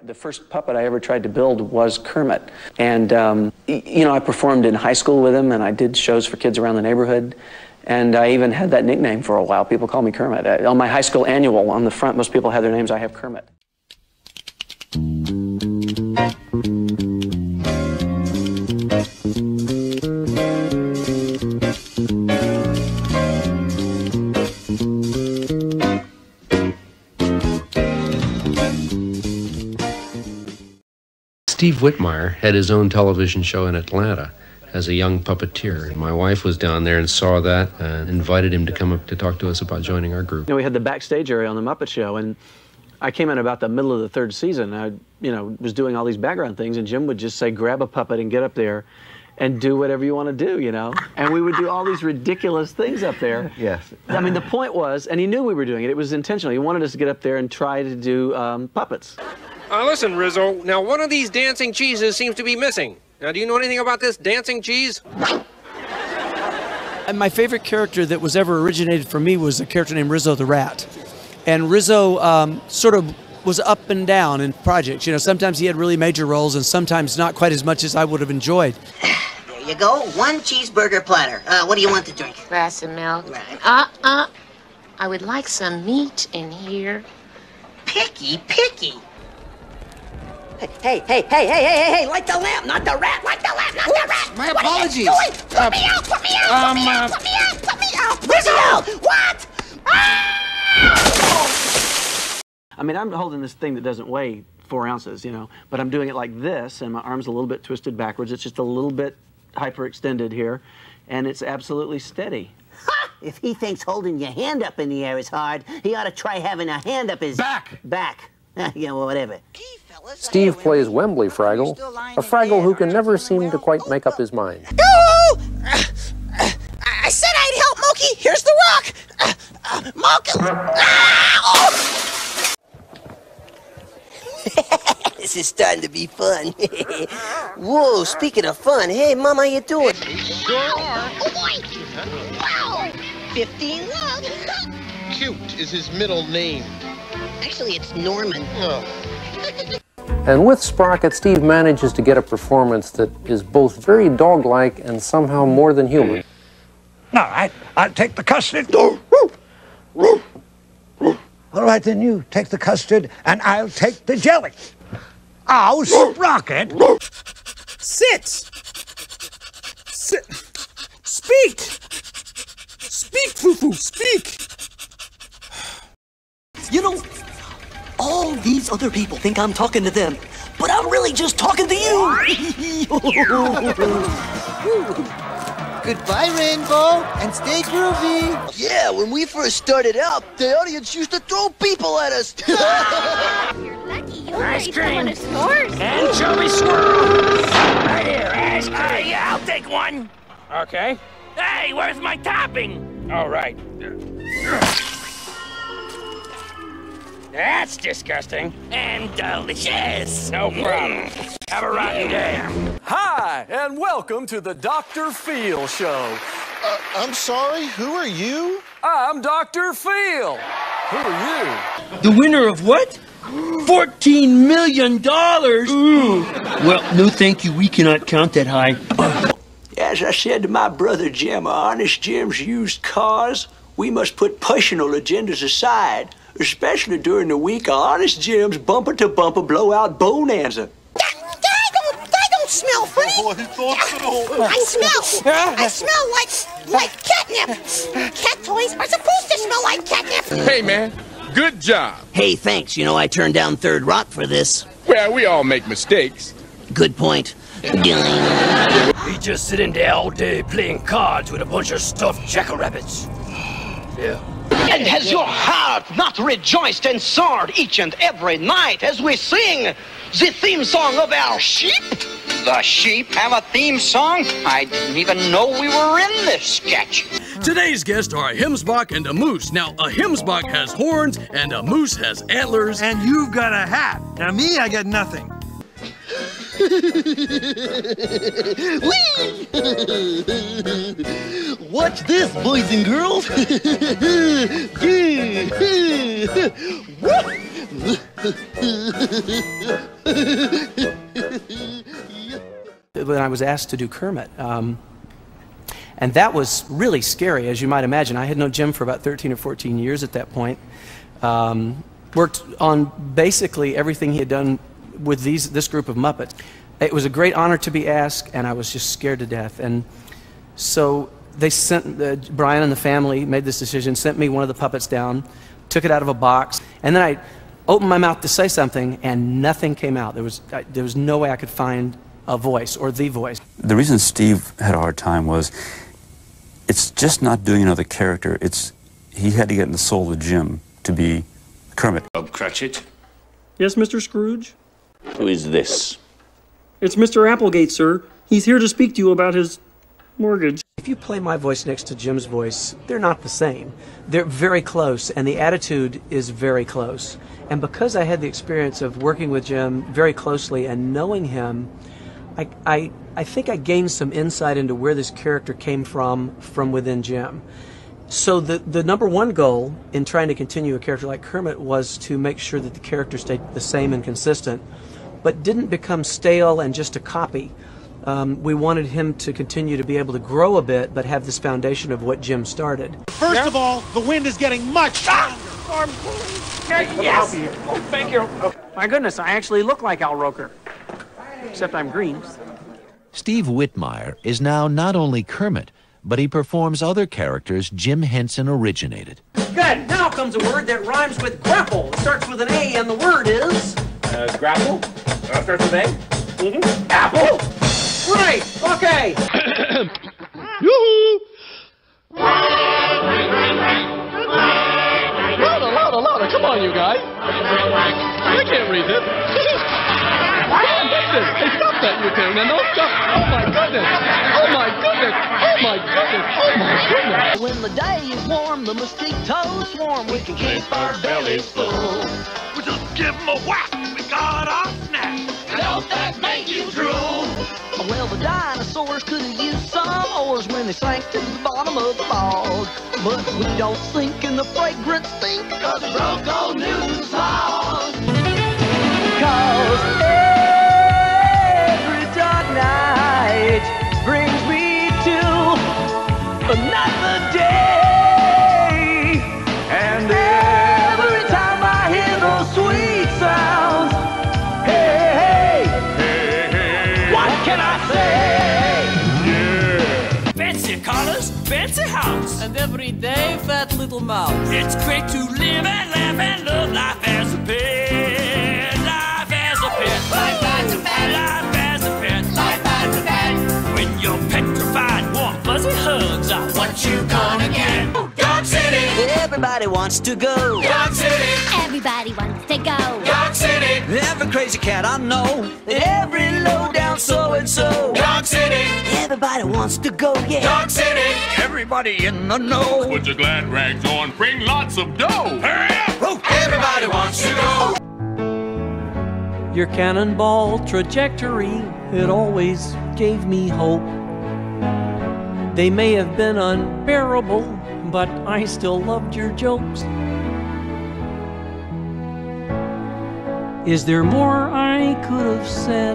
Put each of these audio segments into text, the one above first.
The first puppet I ever tried to build was Kermit. And, I performed in high school with him, and I did shows for kids around the neighborhood. And I even had that nickname for a while. People call me Kermit. On my high school annual, on the front, most people have their names. I have Kermit. Steve Whitmire had his own television show in Atlanta as a young puppeteer. My wife was down there and saw that and invited him to come up to talk to us about joining our group. We had the backstage area on the Muppet Show, and I came in about the middle of the third season. I, was doing all these background things, and Jim would just say, grab a puppet and get up there and do whatever you want to do, And we would do all these ridiculous things up there. Yes. I mean, the point was, and he knew we were doing it, it was intentional. He wanted us to get up there and try to do puppets. Listen, Rizzo, now one of these dancing cheeses seems to be missing. Now, do you know anything about this dancing cheese? And my favorite character that was ever originated for me was a character named Rizzo the Rat. And Rizzo sort of was up and down in projects. Sometimes he had really major roles and sometimes not quite as much as I would have enjoyed. There you go, 1 cheeseburger platter. What do you want to drink? Glass of milk. Right. I would like some meat in here. Picky. Hey, light the lamp, not the rat, light the lamp, not the rat. My apologies. What are you doing? Put me out. Rizzo, what? I mean, I'm holding this thing that doesn't weigh 4 ounces, but I'm doing it like this, and my arm's a little bit twisted backwards. It's just a little bit hyperextended here, and it's absolutely steady. If he thinks holding your hand up in the air is hard, he ought to try having a hand up his... Back. Whatever. Steve plays Wembley Fraggle, a Fraggle who can never seem to quite make up his mind. Go! I said I'd help Moki. Here's the rock. Moki. This is starting to be fun. Whoa, speaking of fun, hey, Mom, how you doing? Sure are. Oh, boy. Wow. 15 love. Cute is his middle name. Actually, it's Norman. Oh. And with Sprocket, Steve manages to get a performance that is both very dog-like and somehow more than human. All right, I'll take the custard. All right, then you take the custard, and I'll take the jelly. Ow, Sprocket! Sit! Speak! Speak, Foo-Foo, speak! All these other people think I'm talking to them, but I'm really just talking to you. Goodbye, Rainbow, and stay groovy. Yeah, when we first started out, the audience used to throw people at us. You're lucky you Ice cream. of scores. Anchovy swirl! Right here, ice cream. Yeah, I'll take one. Okay. Hey, where's my topping? All right. That's disgusting. And delicious. No problem. Have a rotten day. Hi, and welcome to the Dr. Phil Show. I'm sorry, who are you? I'm Dr. Phil. Who are you? The winner of what? $14 million? Ooh. Well, no thank you, we cannot count that high. As I said to my brother Jim, Honest Jim's used cars, we must put personal agendas aside, especially during the week of Honest Jim's bumper-to-bumper blowout bonanza. I don't smell funny. Oh, I thought so. I smell like catnip. Cat toys are supposed to smell like catnip. Hey, man. Good job. Hey, thanks. I turned down Third Rock for this. Well, we all make mistakes. Good point. He just sitting there all day playing cards with a bunch of stuffed jackrabbits. Yeah. And has your heart not rejoiced and soared each and every night as we sing the theme song of our sheep? The sheep have a theme song? I didn't even know we were in this sketch. Today's guests are a Himsbach and a moose. Now, a Himsbach has horns and a moose has antlers. And you've got a hat. Now me, I got nothing. Watch this, boys and girls. When I was asked to do Kermit, and that was really scary, as you might imagine. I had known Jim for about 13 or 14 years at that point. Worked on basically everything he had done with this group of Muppets. It was a great honor to be asked, and I was just scared to death. And so they sent, Brian and the family made this decision, sent me one of the puppets down, took it out of a box, and then I opened my mouth to say something, and nothing came out. There was no way I could find a voice or the voice. The reason Steve had a hard time was it's just not doing another character. He had to get in the soul of Jim to be Kermit. Bob Cratchit. Yes, Mr. Scrooge? Who is this? It's Mr. Applegate, sir. He's here to speak to you about his mortgage. If you play my voice next to Jim's voice, they're not the same. They're very close, and the attitude is very close. And because I had the experience of working with Jim very closely and knowing him, I think I gained some insight into where this character came from within Jim. So the number one goal in trying to continue a character like Kermit was to make sure that the character stayed the same and consistent, but didn't become stale and just a copy. We wanted him to continue to be able to grow a bit, but have this foundation of what Jim started. First of all, the wind is getting much stronger. Yes! Oh, thank you. Oh, my goodness, I actually look like Al Roker. Except I'm green. Steve Whitmire is now not only Kermit, but he performs other characters Jim Henson originated. Good. Now comes a word that rhymes with grapple. It starts with an A, and the word is... Grapple? Starts with A? Mm-hmm. Apple? Right. Okay. Yoo-hoo! Louder, come on, you guys. I can't read this. I can't read this. Hey, stop that, you two. Now, don't stop. Oh, my goodness. Oh, my goodness. Oh, my goodness. Oh, my goodness. When the day is warm, the mosquitoes swarm. We can keep our bellies full. We just give them a whack. We got our snack. Don't that make you drool? Well, the dinosaurs could have used some oars when they sank to the bottom of the bog. But we don't sink in the fragrant stink, cause Bronco News hog. Cause every dark night brings me to another day. And every time I hear those sweet sounds, hey, hey, hey, what can I say? Yeah. Fancy colors, fancy house. And every day, fat little mouse. It's great to live and laugh and love life as a pet. Life as a pet. Life as a pet. Life as a pet. Life as a pet. When you're petrified, warm, fuzzy hugs are what you gonna get. Dog City. Everybody wants to go. Dog City. Everybody wants to go. Dog City. Every crazy cat I know. Every low down so-and-so. Dog City. Everybody wants to go, yeah. Dog City. Everybody in the know. Put your glad rags on, bring lots of dough. Hurry up. Everybody wants to go. Your cannonball trajectory, it always gave me hope. They may have been unbearable, but I still loved your jokes. Is there more I could have said?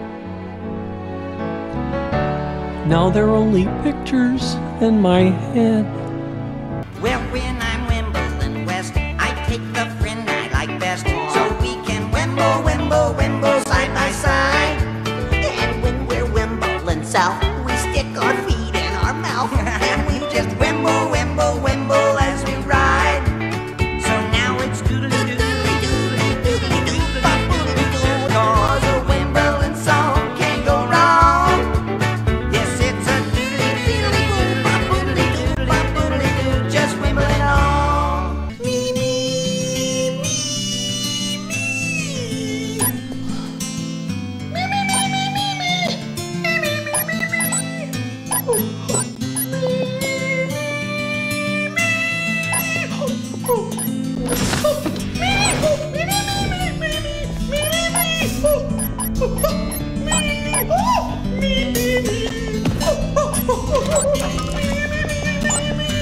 Now they're only pictures in my head. Well, when I'm Wimbledon West, I take the friend I like best, so we can wimble, wimble, wimble side by side. And when we're Wimbledon South, we stick our feet in our mouth, and we just wimble, wimble, wimble as we ride. So now it's doodly doodly doodly doodly doodly doodly doo, 'cause a Wimbledon song can't go wrong. Yes, it's a doodly doodly doodly doodly doodly doo, just Wimbledon on. Me, me, me, me. Me, me, me, me, me, me. Me, me, me, me, me, me.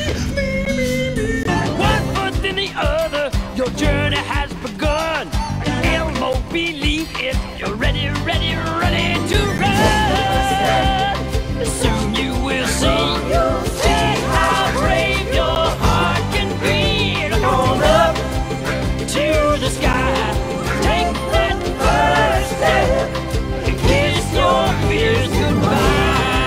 One foot in the other, your journey has begun. it. You're ready, ready, ready to run. Soon you will see just how brave your heart can be. Look on up to the sky. Take that first step. Kiss your fears goodbye.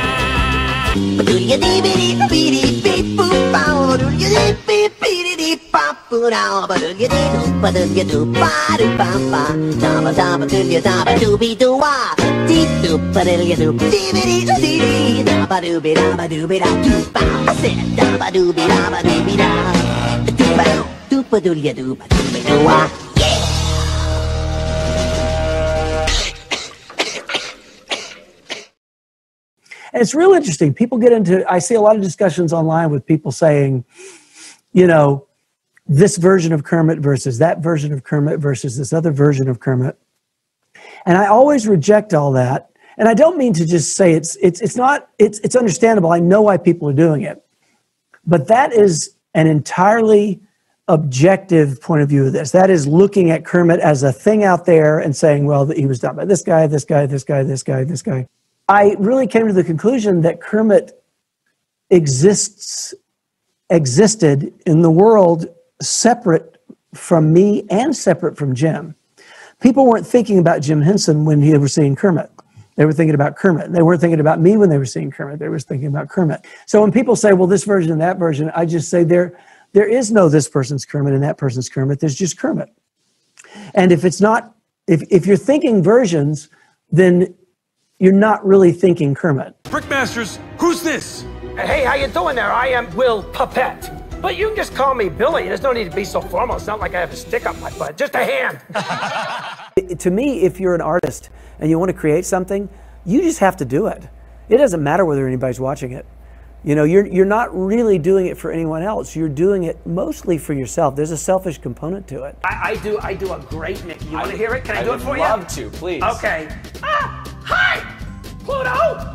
And it's real interesting. People get into, I see a lot of discussions online with people saying, you know, this version of Kermit versus that version of Kermit versus this other version of Kermit. And I always reject all that. And I don't mean to just say it's understandable. I know why people are doing it. But that is an entirely objective point of view of this. That is looking at Kermit as a thing out there and saying, well, he was done by this guy, this guy, this guy, this guy, this guy. I really came to the conclusion that Kermit existed in the world separate from me and separate from Jim. People weren't thinking about Jim Henson when they were seeing Kermit. They were thinking about Kermit. They weren't thinking about me when they were seeing Kermit. They were thinking about Kermit. So when people say, well, this version and that version, I just say there is no this person's Kermit and that person's Kermit. There's just Kermit. And if it's not, if you're thinking versions, then you're not really thinking Kermit. Brickmasters, who's this? Hey, how you doing there? I am Will Puppet. But you can just call me Billy. There's no need to be so formal. It's not like I have a stick up my butt. Just a hand. To me, if you're an artist and you want to create something, you just have to do it. It doesn't matter whether anybody's watching it. You know, you're not really doing it for anyone else. You're doing it mostly for yourself. There's a selfish component to it. I do a great Mickey. You want to hear it? Can I do it for you? I would love to, please. Okay. Hi, Pluto.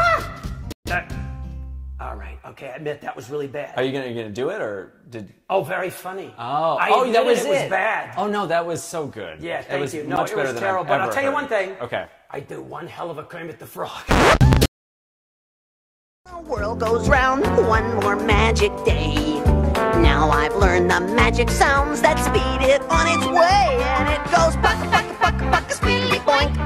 All right. Okay, I admit that was really bad. Are you gonna do it, or did? Oh, very funny. Oh, that was it. Was bad. Oh no, that was so good. Yeah, that was thank you. Much it better was than terrible. I've But ever I'll tell you heard. one thing. Okay. I do one hell of a Kermit the Frog. The world goes round one more magic day. Now I've learned the magic sounds that speed it on its way. And it goes buck, buck, buck, buck, speedy boink.